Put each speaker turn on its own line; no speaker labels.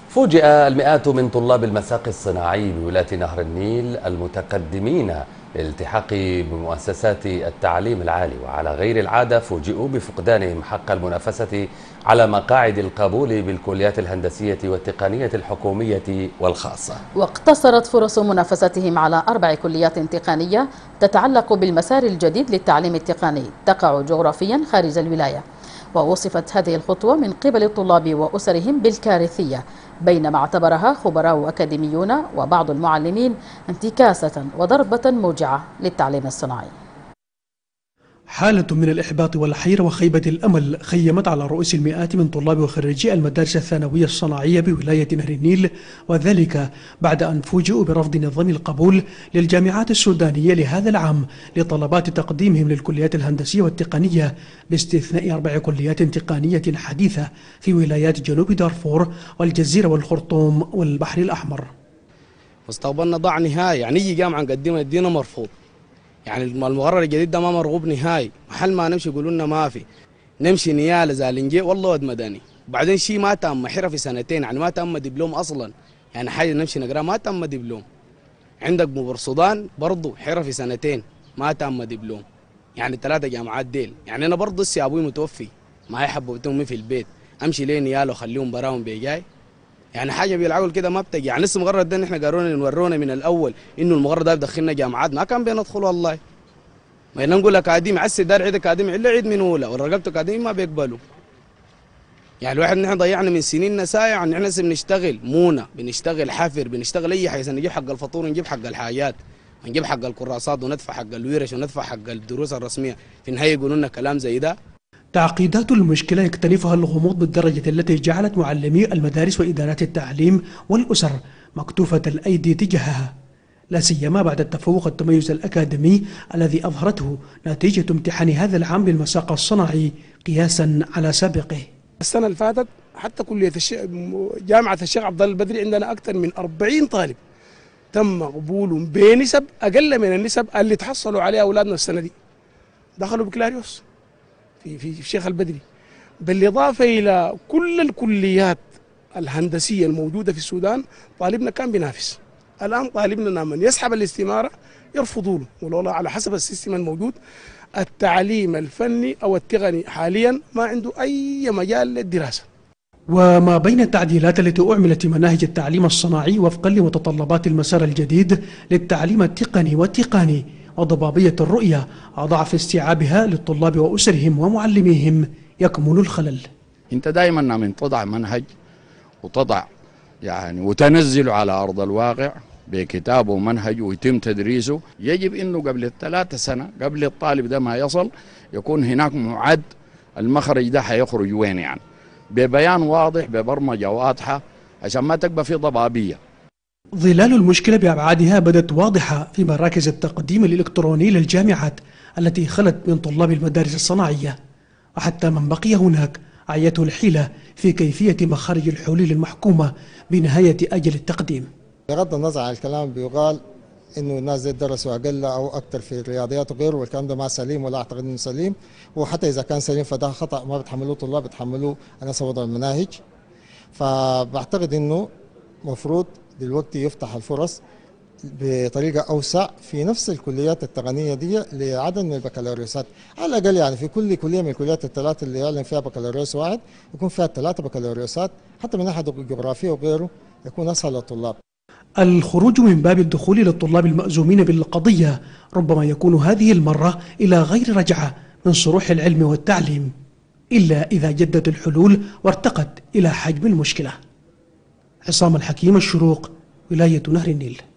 فوجئ المئات من طلاب المساقي الصناعي بولاية نهر النيل المتقدمين للالتحاق بمؤسسات التعليم العالي، وعلى غير العادة فوجئوا بفقدانهم حق المنافسة على مقاعد القبول بالكليات الهندسية والتقنية الحكومية والخاصة.
واقتصرت فرص منافستهم على 4 كليات تقنية تتعلق بالمسار الجديد للتعليم التقني تقع جغرافيا خارج الولاية. ووصفت هذه الخطوة من قبل الطلاب وأسرهم بالكارثية، بينما اعتبرها خبراء أكاديميون وبعض المعلمين انتكاسة وضربة موجعة للتعليم الصناعي.
حالة من الإحباط والحيرة وخيبة الأمل خيمت على رؤوس المئات من طلاب وخريجي المدارس الثانوية الصناعية بولاية نهر النيل، وذلك بعد أن فوجئوا برفض نظام القبول للجامعات السودانية لهذا العام لطلبات تقديمهم للكليات الهندسية والتقنية، باستثناء 4 كليات تقنية حديثة في ولايات جنوب دارفور والجزيرة والخرطوم والبحر الأحمر.
مستقبلنا ضاع نهائي، يعني يجي جامعة نقدمها يدينا مرفوض، يعني المقرر الجديد ده ما مرغوب نهائي، محل ما نمشي يقولوا لنا ما في، نمشي نياله زالنجي والله ود مدني، وبعدين شيء ما تم حرفي سنتين، يعني ما تم دبلوم اصلا، يعني حاجه نمشي نقرا ما تم دبلوم. عندك مبر السودان برضه حرفي سنتين ما تم دبلوم، يعني 3 جامعات ديل، يعني انا برضه لسه ابوي متوفي ما يحبوا امي في البيت، امشي ليه نياله وخليهم براهم بيجاي، يعني حاجه بالعقل كده ما بتجي، يعني لسه مجرد ده ان احنا قالوا نورونا من الاول انه المجرد ده بدخلنا جامعات ما كان بندخل والله. ما نقول اكاديمي عسى دار عيد اكاديمي الا عيد من اولى ورقبت اكاديمي ما بيقبلوا. يعني الواحد نحن ضيعنا من سنين سايع ان احنا بنشتغل مونه، بنشتغل حفر، بنشتغل اي حاجه، نجيب حق الفطور ونجيب حق الحاجات ونجيب حق الكراسات وندفع حق الورش وندفع حق الدروس الرسميه، في النهايه يقولوا لنا كلام زي ده.
تعقيدات المشكلة يكتنفها الغموض بالدرجة التي جعلت معلمي المدارس وإدارات التعليم والأسر مكتوفة الأيدي تجاهها، لا سيما بعد التفوق التميز الأكاديمي الذي أظهرته نتيجة امتحان هذا العام للمساق الصناعي قياسا على سابقه.
السنة اللي فاتت حتى كلية جامعة الشيخ عبد الله البدري عندنا أكثر من 40 طالب تم قبولهم بنسب أقل من النسب اللي تحصلوا عليها أولادنا السنة دي، دخلوا بكالوريوس في الشيخ البدري، بالإضافة إلى كل الكليات الهندسية الموجودة في السودان طالبنا كان بينافس. الآن طالبنا من يسحب الاستمارة يرفضوا له، والله على حسب السيستم الموجود التعليم الفني أو التقني حاليا ما عنده أي مجال للدراسة.
وما بين التعديلات التي أعملت في مناهج التعليم الصناعي وفقا لمتطلبات المسار الجديد للتعليم التقني والتقاني وضبابية الرؤية أضعف استيعابها للطلاب وأسرهم ومعلميهم يكمن الخلل.
أنت دائما من تضع منهج وتضع يعني وتنزله على أرض الواقع بكتابه ومنهج ويتم تدريسه، يجب أنه قبل ال3 سنة قبل الطالب ده ما يصل يكون هناك معد المخرج ده حيخرج وين، يعني ببيان واضح ببرمجة واضحة عشان ما تبقى في ضبابية.
ظلال المشكلة بأبعادها بدت واضحة في مراكز التقديم الإلكتروني للجامعات التي خلت من طلاب المدارس الصناعية، وحتى من بقي هناك عيته الحيلة في كيفية مخارج الحلول المحكومة بنهاية أجل التقديم.
بغض النظر عن الكلام بيقال انه الناس زي درسوا اقل او اكثر في الرياضيات وغيره، والكلام ده ما سليم ولا اعتقد انه سليم، وحتى اذا كان سليم فده خطا ما بتحملوه الطلاب، بتحملوه الناس وضع المناهج. فبعتقد انه مفروض دلوقتي يفتح الفرص بطريقه اوسع في نفس الكليات التقنيه دي لعدد من البكالوريوسات، على الاقل يعني في كل كليه من الكليات ال3 اللي يعلن فيها بكالوريوس واحد يكون فيها 3 بكالوريوسات، حتى من ناحيه الجغرافيه وغيره يكون اسهل للطلاب.
الخروج من باب الدخول للطلاب المأزومين بالقضية ربما يكون هذه المرة إلى غير رجعة من صروح العلم والتعليم، إلا إذا جدت الحلول وارتقت إلى حجم المشكلة. عصام الحكيم، الشروق، ولاية نهر النيل.